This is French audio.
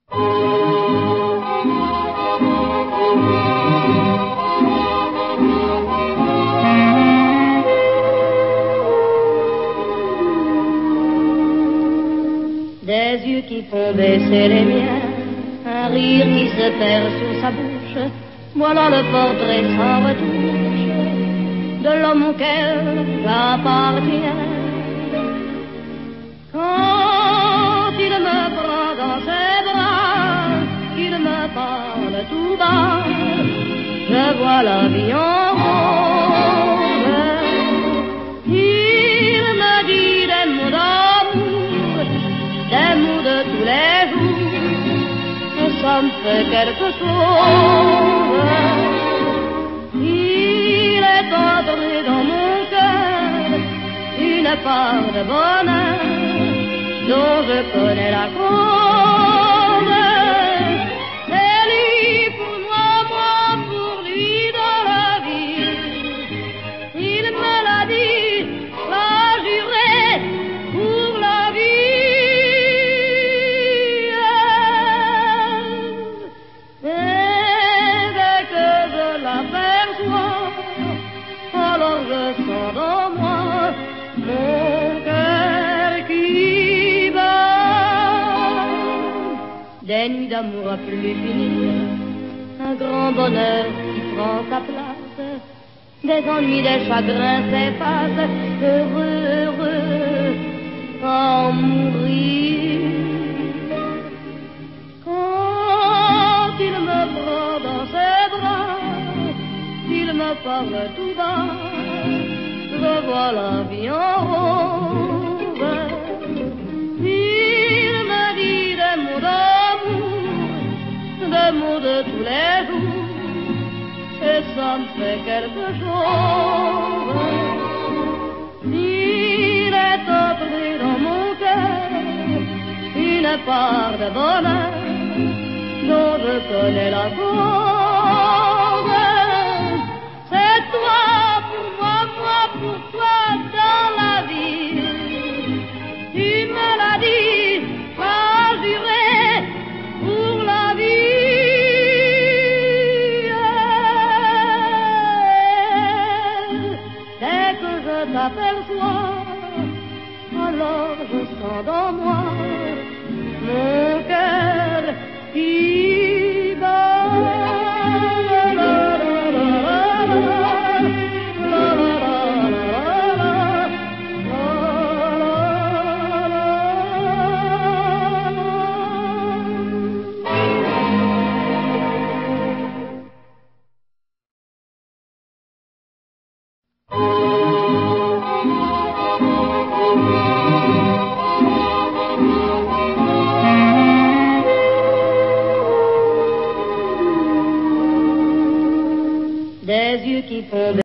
Des yeux qui font baisser les miens, un rire qui se perd sous sa bouche, voilà le portrait sans retouche de l'homme auquel j'appartiens. Quand il me prend dans ses bras, il me parle tout bas, je vois la vie en rose. Il me dit des mots d'amour, des mots de tous les jours, et ça me fait quelque chose. Il est entré dans mon cœur une part de bonheur dont je connais la cause. C'est lui pour moi, moi pour lui dans la vie. Il me l'a dit, l'a juré pour la vie. Et dès que je l'aperçois, alors je sens dans moi mon cœur qui bat. Des nuits d'amour à plus finir, un grand bonheur qui prend sa place, des ennuis, des chagrins s'effacent, heureux, heureux, à en mourir. Quand il me prend dans ses bras, il me parle tout bas, je vois la vie en rose. Il me dit des mots d'amour, des mots de tous les jours, et ça me fait quelque chose. Il est entré dans mon cœur une part de bonheur dont je connais la cause. C'est toi pour moi, moi pour toi dans la vie. Tu me l'as dit, pas juré pour la vie. Dès que je t'aperçois, alors je sens dans moi mon cœur qui bat. Des yeux qui font